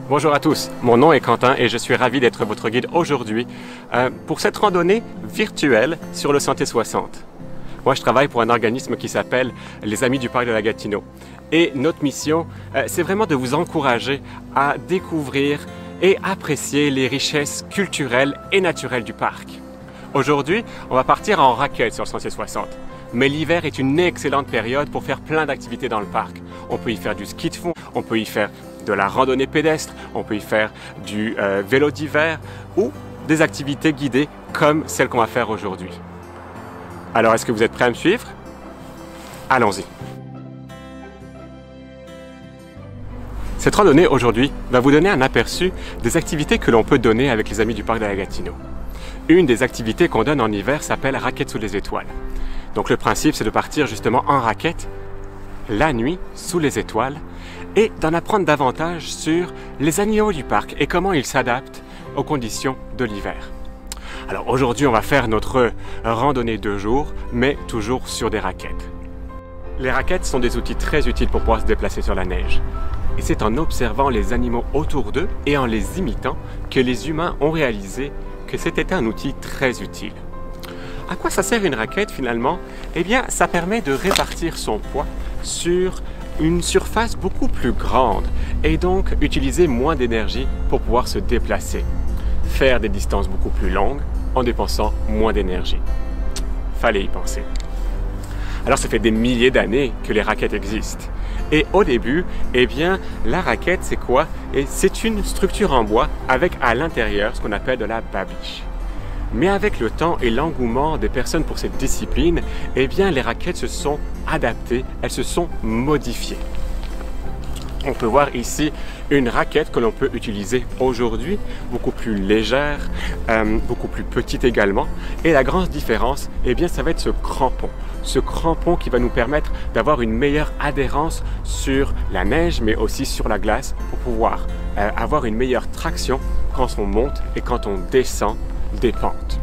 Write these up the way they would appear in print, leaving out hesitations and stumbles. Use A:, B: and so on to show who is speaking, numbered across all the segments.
A: Bonjour à tous, mon nom est Quentin et je suis ravi d'être votre guide aujourd'hui pour cette randonnée virtuelle sur le Sentier 60. Moi, je travaille pour un organisme qui s'appelle les Amis du Parc de la Gatineau. Et notre mission, c'est vraiment de vous encourager à découvrir et apprécier les richesses culturelles et naturelles du parc. Aujourd'hui, on va partir en raquette sur le Sentier 60. Mais l'hiver est une excellente période pour faire plein d'activités dans le parc. On peut y faire du ski de fond, on peut y faire de la randonnée pédestre, on peut y faire du vélo d'hiver ou des activités guidées comme celle qu'on va faire aujourd'hui. Alors, est-ce que vous êtes prêts à me suivre? Allons-y! Cette randonnée aujourd'hui va vous donner un aperçu des activités que l'on peut donner avec les Amis du Parc de la Gatineau. Une des activités qu'on donne en hiver s'appelle raquette sous les étoiles. Donc le principe, c'est de partir justement en raquette la nuit sous les étoiles et d'en apprendre davantage sur les animaux du parc et comment ils s'adaptent aux conditions de l'hiver. Alors aujourd'hui, on va faire notre randonnée de jour, mais toujours sur des raquettes. Les raquettes sont des outils très utiles pour pouvoir se déplacer sur la neige. Et c'est en observant les animaux autour d'eux et en les imitant que les humains ont réalisé que c'était un outil très utile. À quoi ça sert une raquette finalement? Eh bien, ça permet de répartir son poids sur une surface beaucoup plus grande et donc utiliser moins d'énergie pour pouvoir se déplacer. Faire des distances beaucoup plus longues en dépensant moins d'énergie. Fallait y penser. Alors ça fait des milliers d'années que les raquettes existent. Et au début, eh bien, la raquette c'est quoi? C'est une structure en bois avec à l'intérieur ce qu'on appelle de la babiche. Mais avec le temps et l'engouement des personnes pour cette discipline, eh bien, les raquettes se sont adaptées, elles se sont modifiées. On peut voir ici une raquette que l'on peut utiliser aujourd'hui, beaucoup plus légère, beaucoup plus petite également. Et la grande différence, eh bien, ça va être ce crampon. Ce crampon qui va nous permettre d'avoir une meilleure adhérence sur la neige, mais aussi sur la glace, pour pouvoir avoir une meilleure traction quand on monte et quand on descend des pentes.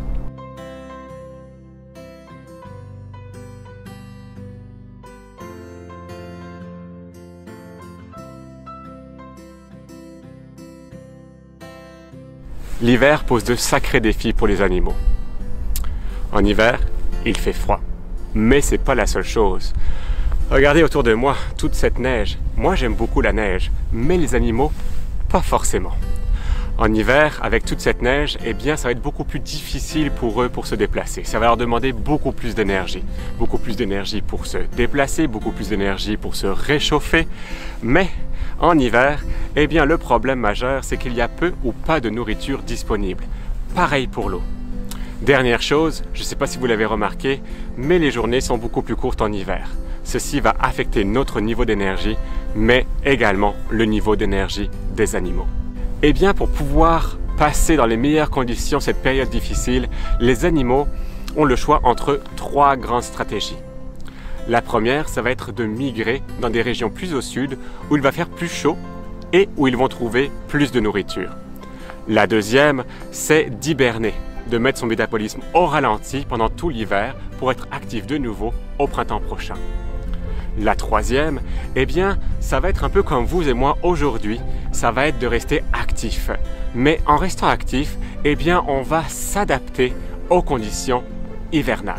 A: L'hiver pose de sacrés défis pour les animaux. En hiver, il fait froid, mais c'est pas la seule chose. Regardez autour de moi toute cette neige. Moi, j'aime beaucoup la neige, mais les animaux, pas forcément. En hiver, avec toute cette neige, eh bien, ça va être beaucoup plus difficile pour eux pour se déplacer. Ça va leur demander beaucoup plus d'énergie. Beaucoup plus d'énergie pour se déplacer, beaucoup plus d'énergie pour se réchauffer. Mais en hiver, eh bien, le problème majeur, c'est qu'il y a peu ou pas de nourriture disponible. Pareil pour l'eau. Dernière chose, je ne sais pas si vous l'avez remarqué, mais les journées sont beaucoup plus courtes en hiver. Ceci va affecter notre niveau d'énergie, mais également le niveau d'énergie des animaux. Eh bien, pour pouvoir passer dans les meilleures conditions cette période difficile, les animaux ont le choix entre trois grandes stratégies. La première, ça va être de migrer dans des régions plus au sud où il va faire plus chaud et où ils vont trouver plus de nourriture. La deuxième, c'est d'hiberner, de mettre son métabolisme au ralenti pendant tout l'hiver pour être actif de nouveau au printemps prochain. La troisième, eh bien, ça va être un peu comme vous et moi aujourd'hui, ça va être de rester actif. Mais en restant actif, eh bien, on va s'adapter aux conditions hivernales.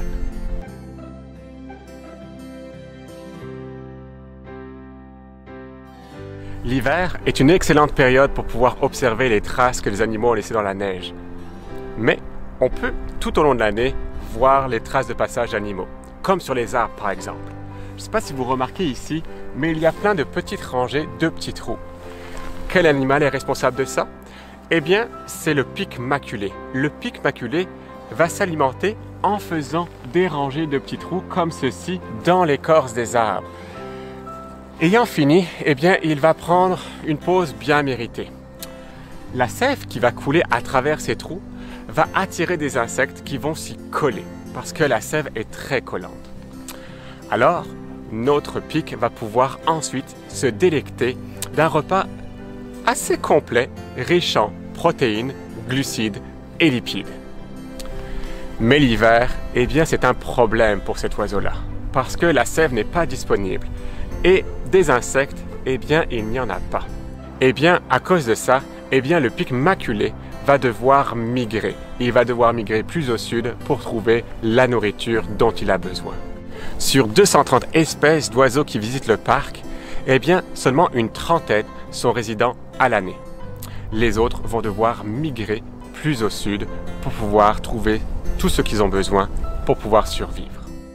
A: L'hiver est une excellente période pour pouvoir observer les traces que les animaux ont laissées dans la neige. Mais on peut, tout au long de l'année, voir les traces de passage d'animaux, comme sur les arbres par exemple. Je ne sais pas si vous remarquez ici, mais il y a plein de petites rangées de petits trous. Quel animal est responsable de ça? Eh bien, c'est le pic maculé. Le pic maculé va s'alimenter en faisant des rangées de petits trous comme ceci dans l'écorce des arbres. Ayant fini, eh bien, il va prendre une pause bien méritée. La sève qui va couler à travers ces trous va attirer des insectes qui vont s'y coller parce que la sève est très collante. Alors, notre pic va pouvoir ensuite se délecter d'un repas assez complet, riche en protéines, glucides et lipides. Mais l'hiver, eh bien, c'est un problème pour cet oiseau-là, parce que la sève n'est pas disponible. Et des insectes, eh bien, il n'y en a pas. Eh bien, à cause de ça, eh bien, le pic maculé va devoir migrer. Il va devoir migrer plus au sud pour trouver la nourriture dont il a besoin. Sur 230 espèces d'oiseaux qui visitent le parc, eh bien, seulement une trentaine sont résidents à l'année. Les autres vont devoir migrer plus au sud pour pouvoir trouver tout ce qu'ils ont besoin pour pouvoir survivre.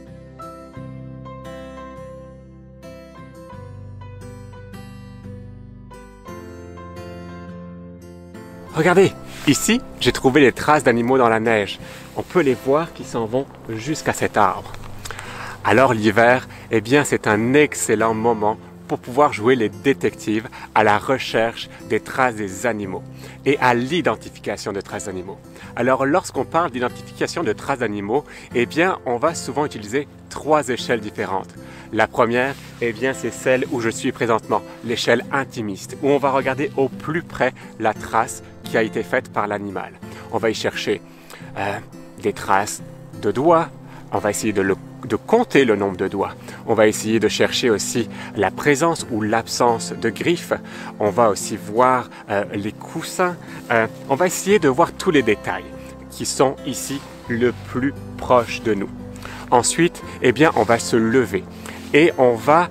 A: Regardez, ici, j'ai trouvé des traces d'animaux dans la neige. On peut les voir qui s'en vont jusqu'à cet arbre. Alors l'hiver, eh bien, c'est un excellent moment pour pouvoir jouer les détectives à la recherche des traces des animaux et à l'identification de traces d'animaux. Alors lorsqu'on parle d'identification de traces d'animaux, eh bien, on va souvent utiliser 3 échelles différentes. La première, eh bien, c'est celle où je suis présentement, l'échelle intimiste, où on va regarder au plus près la trace qui a été faite par l'animal. On va y chercher des traces de doigts, on va essayer de compter le nombre de doigts. On va essayer de chercher aussi la présence ou l'absence de griffes. On va aussi voir les coussins. On va essayer de voir tous les détails qui sont ici le plus proche de nous. Ensuite, eh bien, on va se lever et on va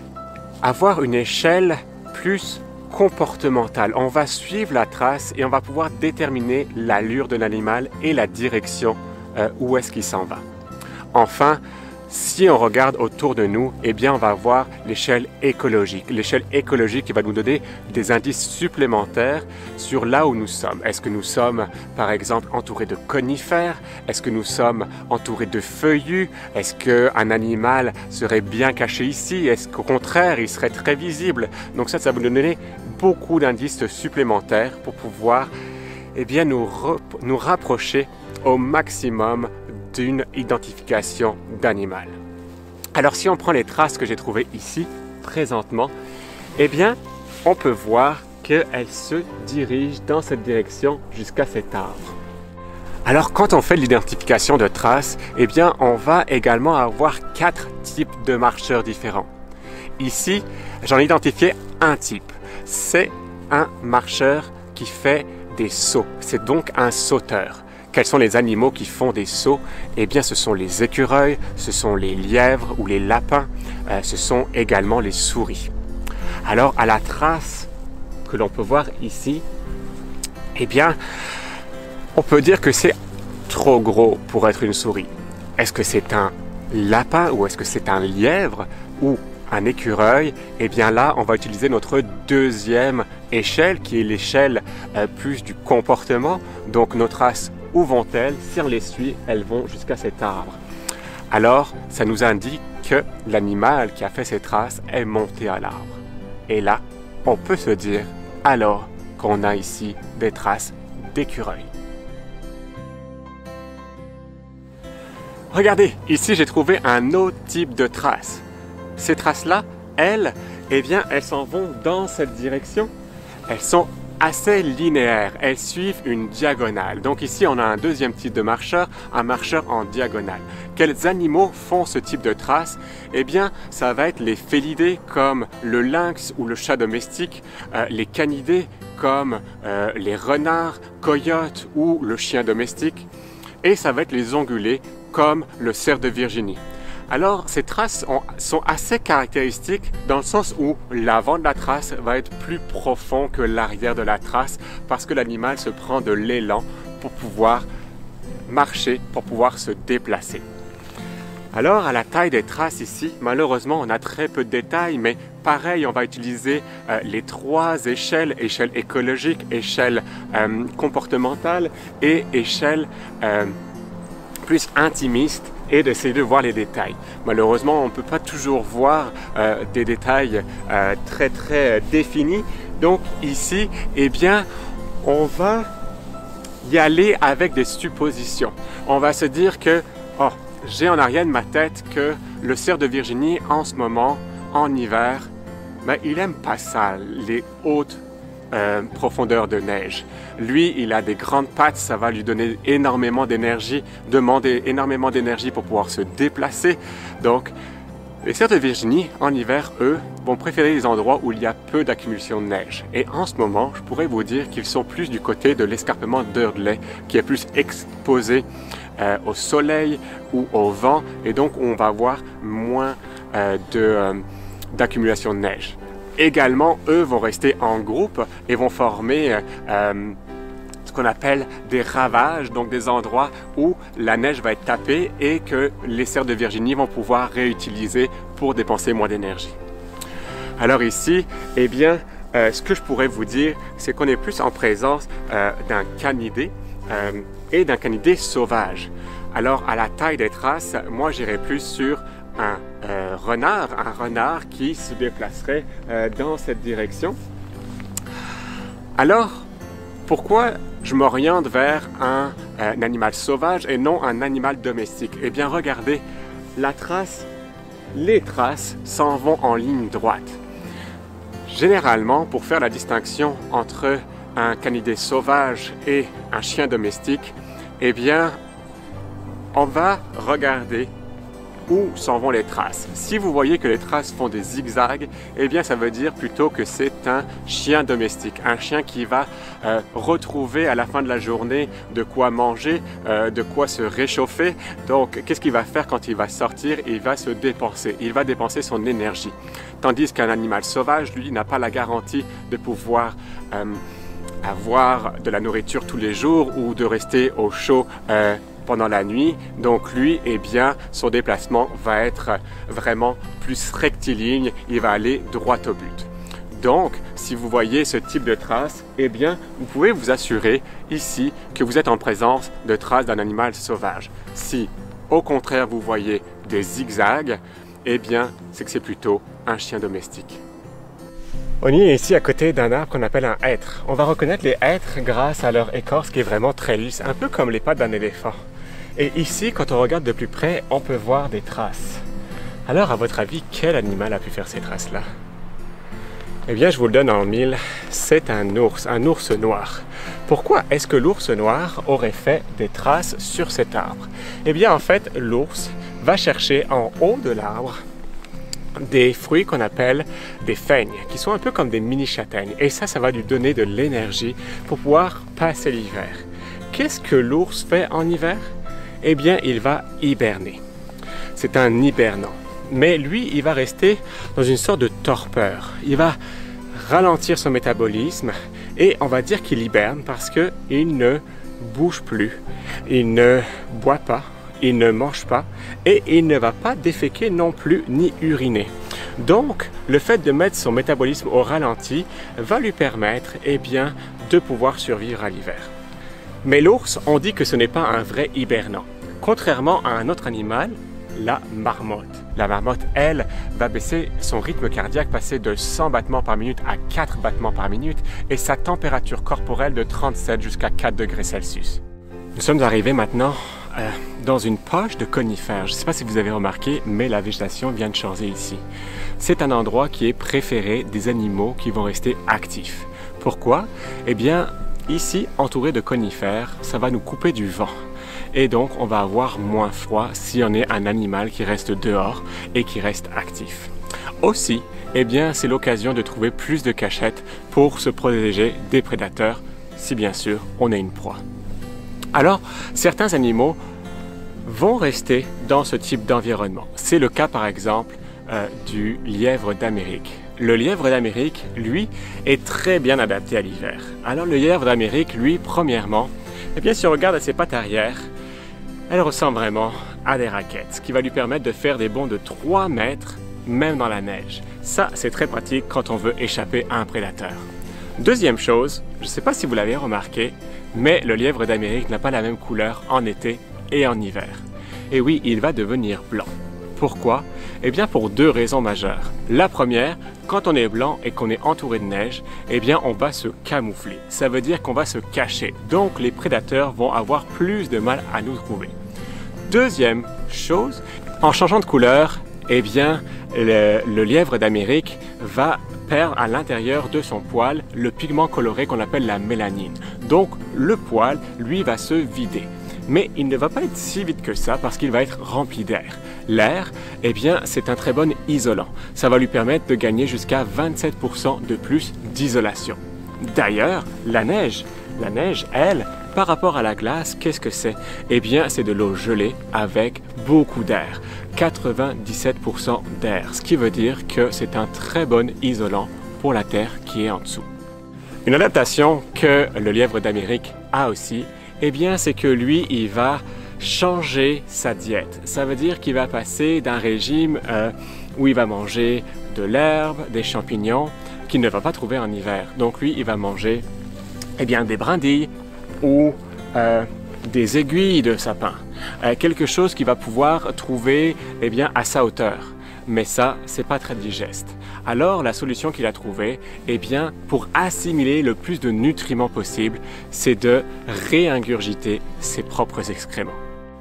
A: avoir une échelle plus comportementale. On va suivre la trace et on va pouvoir déterminer l'allure de l'animal et la direction où est-ce qu'il s'en va. Enfin, si on regarde autour de nous, eh bien, on va voir l'échelle écologique. L'échelle écologique qui va nous donner des indices supplémentaires sur là où nous sommes. Est-ce que nous sommes, par exemple, entourés de conifères? Est-ce que nous sommes entourés de feuillus? Est-ce qu'un animal serait bien caché ici? Est-ce qu'au contraire, il serait très visible? Donc ça va nous donner beaucoup d'indices supplémentaires pour pouvoir, eh bien, nous rapprocher au maximum d'une identification d'animal. Alors si on prend les traces que j'ai trouvées ici, présentement, eh bien, on peut voir qu'elles se dirigent dans cette direction jusqu'à cet arbre. Alors quand on fait l'identification de traces, eh bien, on va également avoir 4 types de marcheurs différents. Ici, j'en ai identifié un type. C'est un marcheur qui fait des sauts. C'est donc un sauteur. Quels sont les animaux qui font des sauts? Eh bien, ce sont les écureuils, ce sont les lièvres ou les lapins, ce sont également les souris. Alors, à la trace que l'on peut voir ici, eh bien, on peut dire que c'est trop gros pour être une souris. Est-ce que c'est un lapin ou est-ce que c'est un lièvre ou un écureuil? Eh bien là, on va utiliser notre deuxième échelle qui est l'échelle plus du comportement. Donc nos traces, où vont-elles? Si on les suit, elles vont jusqu'à cet arbre. Alors, ça nous indique que l'animal qui a fait ces traces est monté à l'arbre. Et là, on peut se dire alors qu'on a ici des traces d'écureuil. Regardez, ici j'ai trouvé un autre type de traces. Ces traces-là, elles, eh bien, elles s'en vont dans cette direction. Elles sont assez linéaires, elles suivent une diagonale. Donc ici, on a un deuxième type de marcheur, un marcheur en diagonale. Quels animaux font ce type de traces? Eh bien, ça va être les félidés comme le lynx ou le chat domestique, les canidés comme les renards, coyotes ou le chien domestique, et ça va être les ongulés comme le cerf de Virginie. Alors, ces traces sont assez caractéristiques dans le sens où l'avant de la trace va être plus profond que l'arrière de la trace parce que l'animal se prend de l'élan pour pouvoir marcher, pour pouvoir se déplacer. Alors, à la taille des traces ici, malheureusement, on a très peu de détails, mais pareil, on va utiliser les 3 échelles, échelle écologique, échelle comportementale et échelle plus intimiste, et d'essayer de voir les détails. Malheureusement, on ne peut pas toujours voir des détails très définis. Donc ici, eh bien, on va y aller avec des suppositions. On va se dire que, oh, j'ai en arrière de ma tête que le cerf de Virginie, en ce moment, en hiver, ben, il n'aime pas ça, les hautes profondeur de neige. Lui, il a des grandes pattes, ça va lui donner énormément d'énergie, demander énormément d'énergie pour pouvoir se déplacer. Donc, Les cerfs de Virginie, en hiver, eux, vont préférer les endroits où il y a peu d'accumulation de neige. Et en ce moment, je pourrais vous dire qu'ils sont plus du côté de l'escarpement d'Hurdley, qui est plus exposé au soleil ou au vent, et donc on va avoir moins d'accumulation de neige. Également, eux vont rester en groupe et vont former ce qu'on appelle des ravages, donc des endroits où la neige va être tapée et que les cerfs de Virginie vont pouvoir réutiliser pour dépenser moins d'énergie. Alors ici, eh bien, ce que je pourrais vous dire, c'est qu'on est plus en présence d'un canidé et d'un canidé sauvage. Alors à la taille des traces, moi j'irais plus sur un renard qui se déplacerait dans cette direction. Alors, pourquoi je m'oriente vers un animal sauvage et non un animal domestique? Eh bien, regardez, les traces s'en vont en ligne droite. Généralement, pour faire la distinction entre un canidé sauvage et un chien domestique, eh bien, on va regarder où s'en vont les traces. Si vous voyez que les traces font des zigzags, eh bien ça veut dire plutôt que c'est un chien domestique, un chien qui va retrouver à la fin de la journée de quoi manger, de quoi se réchauffer. Donc qu'est-ce qu'il va faire quand il va sortir? Il va se dépenser, il va dépenser son énergie. Tandis qu'un animal sauvage, lui, n'a pas la garantie de pouvoir avoir de la nourriture tous les jours ou de rester au chaud pendant la nuit. Donc lui, eh bien, son déplacement va être vraiment plus rectiligne, il va aller droit au but. Donc, si vous voyez ce type de traces, eh bien, vous pouvez vous assurer ici que vous êtes en présence de traces d'un animal sauvage. Si, au contraire, vous voyez des zigzags, eh bien, c'est que c'est plutôt un chien domestique. On est ici à côté d'un arbre qu'on appelle un hêtre. On va reconnaître les hêtres grâce à leur écorce qui est vraiment très lisse, un peu comme les pattes d'un éléphant. Et ici, quand on regarde de plus près, on peut voir des traces. Alors, à votre avis, quel animal a pu faire ces traces-là? Eh bien, je vous le donne en mille, c'est un ours noir. Pourquoi est-ce que l'ours noir aurait fait des traces sur cet arbre? Eh bien, en fait, l'ours va chercher en haut de l'arbre des fruits qu'on appelle des feignes, qui sont un peu comme des mini-châtaignes. Et ça va lui donner de l'énergie pour pouvoir passer l'hiver. Qu'est-ce que l'ours fait en hiver? Eh bien, il va hiberner. C'est un hibernant. Mais lui, il va rester dans une sorte de torpeur. Il va ralentir son métabolisme et on va dire qu'il hiberne parce qu'il ne bouge plus, il ne boit pas, il ne mange pas et il ne va pas déféquer non plus ni uriner. Donc, le fait de mettre son métabolisme au ralenti va lui permettre, eh bien, de pouvoir survivre à l'hiver. Mais l'ours, on dit que ce n'est pas un vrai hibernant. Contrairement à un autre animal, la marmotte. La marmotte, elle, va baisser son rythme cardiaque, passer de 100 battements par minute à 4 battements par minute et sa température corporelle de 37 jusqu'à 4 degrés Celsius. Nous sommes arrivés maintenant dans une poche de conifères. Je ne sais pas si vous avez remarqué, mais la végétation vient de changer ici. C'est un endroit qui est préféré des animaux qui vont rester actifs. Pourquoi? Eh bien, ici, entouré de conifères, ça va nous couper du vent. Et donc, on va avoir moins froid si on est un animal qui reste dehors et qui reste actif. Aussi, eh bien, c'est l'occasion de trouver plus de cachettes pour se protéger des prédateurs, si bien sûr, on a une proie. Alors, certains animaux vont rester dans ce type d'environnement. C'est le cas, par exemple, du lièvre d'Amérique. Le lièvre d'Amérique, lui, est très bien adapté à l'hiver. Alors, le lièvre d'Amérique, lui, premièrement, eh bien, si on regarde à ses pattes arrière, elle ressemble vraiment à des raquettes, ce qui va lui permettre de faire des bonds de 3 mètres, même dans la neige. Ça, c'est très pratique quand on veut échapper à un prédateur. Deuxième chose, je ne sais pas si vous l'avez remarqué, mais le lièvre d'Amérique n'a pas la même couleur en été et en hiver. Et oui, il va devenir blanc. Pourquoi? Eh bien, pour 2 raisons majeures. La première, quand on est blanc et qu'on est entouré de neige, eh bien, on va se camoufler. Ça veut dire qu'on va se cacher. Donc, les prédateurs vont avoir plus de mal à nous trouver. Deuxième chose, en changeant de couleur, eh bien, le lièvre d'Amérique va perdre à l'intérieur de son poil le pigment coloré qu'on appelle la mélanine. Donc, le poil, lui, va se vider. Mais il ne va pas être si vite que ça parce qu'il va être rempli d'air. L'air, eh bien, c'est un très bon isolant. Ça va lui permettre de gagner jusqu'à 27% de plus d'isolation. D'ailleurs, la neige, elle, par rapport à la glace, qu'est-ce que c'est? Eh bien, c'est de l'eau gelée avec beaucoup d'air, 97% d'air, ce qui veut dire que c'est un très bon isolant pour la terre qui est en dessous. Une adaptation que le lièvre d'Amérique a aussi, eh bien, c'est que lui, il va changer sa diète. Ça veut dire qu'il va passer d'un régime où il va manger de l'herbe, des champignons, qu'il ne va pas trouver en hiver. Donc lui, il va manger eh bien, des brindilles ou des aiguilles de sapin. Quelque chose qu'il va pouvoir trouver eh bien, à sa hauteur. Mais ça, c'est pas très digeste. Alors, la solution qu'il a trouvée, eh bien, pour assimiler le plus de nutriments possible, c'est de réingurgiter ses propres excréments.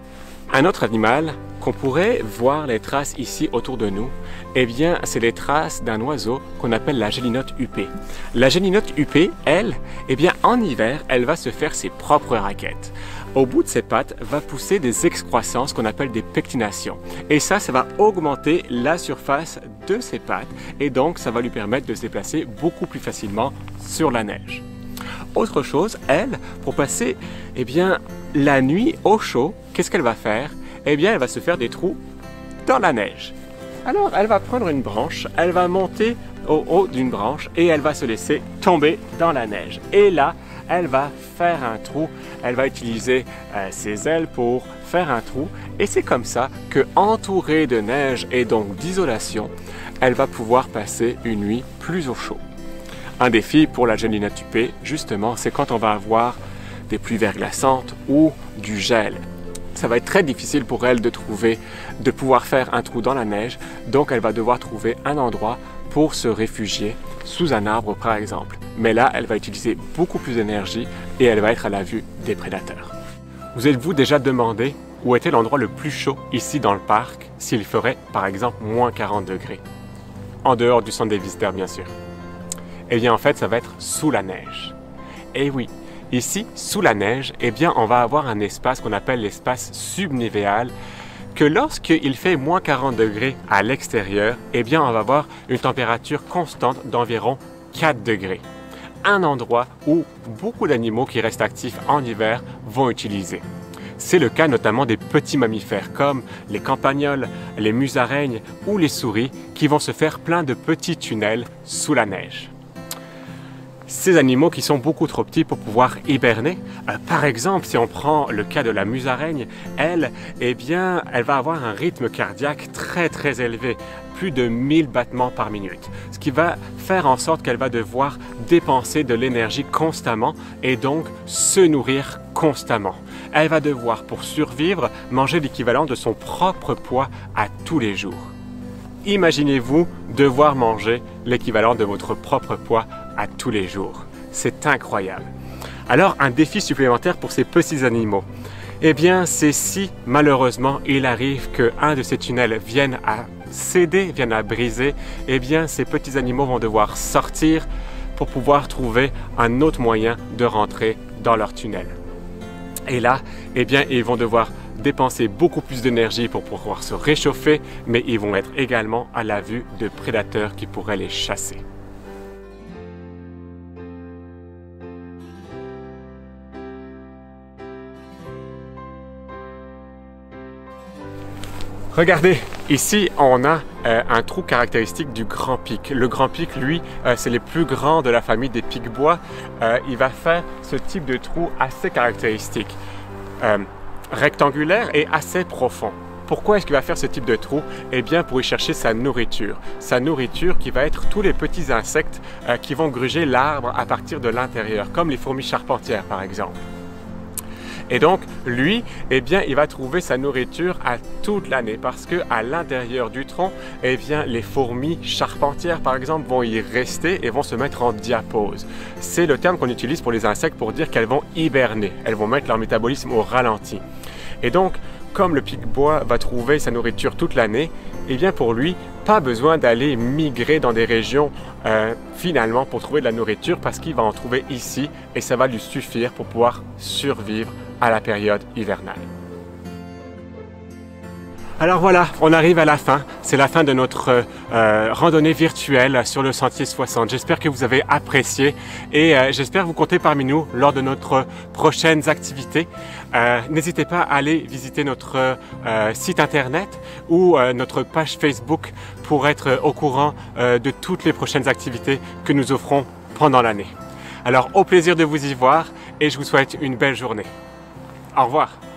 A: Un autre animal qu'on pourrait voir les traces ici autour de nous, eh bien, c'est les traces d'un oiseau qu'on appelle la gélinote huppée. La gélinote huppée, elle, eh bien, en hiver, elle va se faire ses propres raquettes. Au bout de ses pattes va pousser des excroissances qu'on appelle des pectinations. Et ça va augmenter la surface de ses pattes et donc ça va lui permettre de se déplacer beaucoup plus facilement sur la neige. Autre chose, elle, pour passer eh bien, la nuit au chaud, qu'est-ce qu'elle va faire? Eh bien, elle va se faire des trous dans la neige. Alors, elle va prendre une branche, elle va monter au haut d'une branche et elle va se laisser tomber dans la neige. Et là, elle va faire un trou, elle va utiliser ses ailes pour faire un trou et c'est comme ça que, entourée de neige et donc d'isolation, elle va pouvoir passer une nuit plus au chaud. Un défi pour la gélinote huppée, justement, c'est quand on va avoir des pluies verglaçantes ou du gel. Ça va être très difficile pour elle de pouvoir faire un trou dans la neige, donc elle va devoir trouver un endroit pour se réfugier sous un arbre par exemple. Mais là, elle va utiliser beaucoup plus d'énergie et elle va être à la vue des prédateurs. Vous êtes-vous déjà demandé où était l'endroit le plus chaud ici dans le parc s'il ferait par exemple moins 40 degrés? En dehors du centre des visiteurs bien sûr. Eh bien en fait, ça va être sous la neige. Et oui, ici, sous la neige, eh bien on va avoir un espace qu'on appelle l'espace subnivéal que lorsqu'il fait moins 40 degrés à l'extérieur, eh bien on va avoir une température constante d'environ 4 degrés. Un endroit où beaucoup d'animaux qui restent actifs en hiver vont utiliser. C'est le cas notamment des petits mammifères comme les campagnols, les musaraignes ou les souris qui vont se faire plein de petits tunnels sous la neige. Ces animaux qui sont beaucoup trop petits pour pouvoir hiberner. Par exemple, si on prend le cas de la musaraigne, elle, eh bien, elle va avoir un rythme cardiaque très élevé, plus de 1000 battements par minute, ce qui va faire en sorte qu'elle va devoir dépenser de l'énergie constamment et donc se nourrir constamment. Elle va devoir, pour survivre, manger l'équivalent de son propre poids à tous les jours. Imaginez-vous devoir manger l'équivalent de votre propre poids à tous les jours. C'est incroyable. Alors, un défi supplémentaire pour ces petits animaux, eh bien, c'est si malheureusement il arrive qu'un de ces tunnels vienne à céder, vienne à briser, eh bien, ces petits animaux vont devoir sortir pour pouvoir trouver un autre moyen de rentrer dans leur tunnel. Et là, eh bien, ils vont devoir dépenser beaucoup plus d'énergie pour pouvoir se réchauffer, mais ils vont être également à la vue de prédateurs qui pourraient les chasser. Regardez, ici on a un trou caractéristique du grand pic. Le grand pic, lui, c'est les plus grands de la famille des pics-bois. Il va faire ce type de trou assez caractéristique, rectangulaire et assez profond. Pourquoi est-ce qu'il va faire ce type de trou? Eh bien pour y chercher sa nourriture. Sa nourriture qui va être tous les petits insectes qui vont gruger l'arbre à partir de l'intérieur, comme les fourmis charpentières par exemple. Et donc, lui, eh bien, il va trouver sa nourriture à toute l'année parce que à l'intérieur du tronc, eh bien, les fourmis charpentières, par exemple, vont y rester et vont se mettre en diapause. C'est le terme qu'on utilise pour les insectes pour dire qu'elles vont hiberner. Elles vont mettre leur métabolisme au ralenti. Et donc, comme le pic-bois va trouver sa nourriture toute l'année, eh bien, pour lui, pas besoin d'aller migrer dans des régions finalement pour trouver de la nourriture parce qu'il va en trouver ici et ça va lui suffire pour pouvoir survivre à la période hivernale. Alors voilà, on arrive à la fin. C'est la fin de notre randonnée virtuelle sur le sentier 60. J'espère que vous avez apprécié et j'espère vous compter parmi nous lors de notre prochaines activités. N'hésitez pas à aller visiter notre site internet ou notre page Facebook pour être au courant de toutes les prochaines activités que nous offrons pendant l'année. Alors au plaisir de vous y voir et je vous souhaite une belle journée. Au revoir.